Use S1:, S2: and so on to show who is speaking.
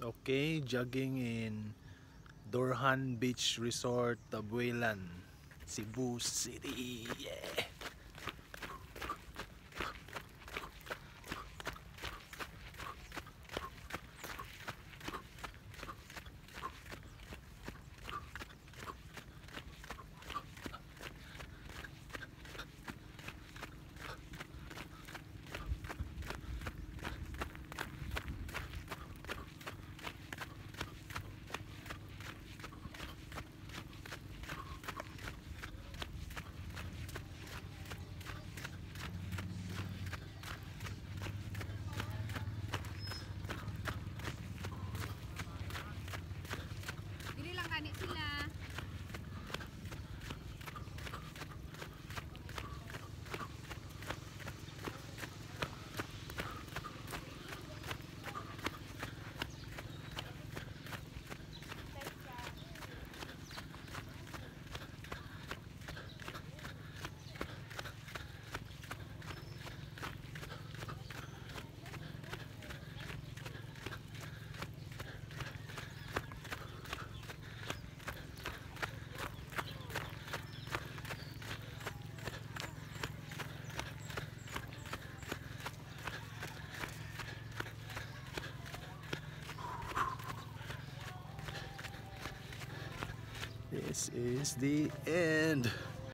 S1: Okay, jogging in Dorhan Beach Resort, Tabuelan, Cebu City. Yeah.
S2: Dili lang gani sila.
S1: This is the end.